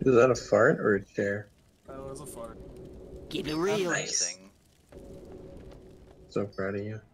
Is that a fart or a chair? That was a fart. Keep it real. Nice. So proud of you.